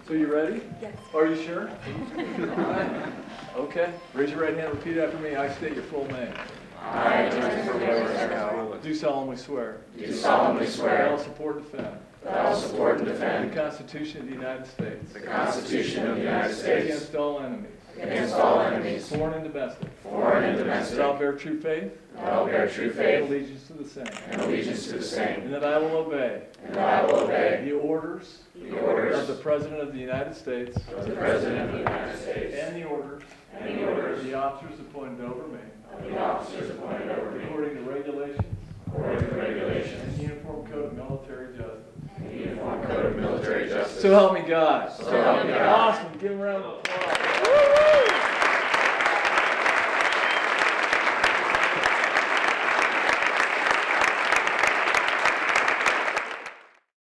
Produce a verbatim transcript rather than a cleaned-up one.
So you ready? Yes. Are you sure? All right. Okay. Raise your right hand. Repeat after me. I state your full name. I, George Do solemnly swear. do solemnly That I swear will support and defend that I will support and defend the Constitution of the United States the Constitution of the United States against all enemies, against all enemies, foreign and domestic. foreign and That domestic, I will bear true faith that I will bear true and faith allegiance to the same. and allegiance to the And same, that I will obey and that I will obey the orders the orders of the President of the United States of the President of the United States and the orders and the orders of the officers appointed over me of the officers appointed over me according to regulations according to regulations and the Uniform Code of Military Justice. and the Uniform Code of Military Justice. So help me God. So help me God. Awesome. Give him a round of applause.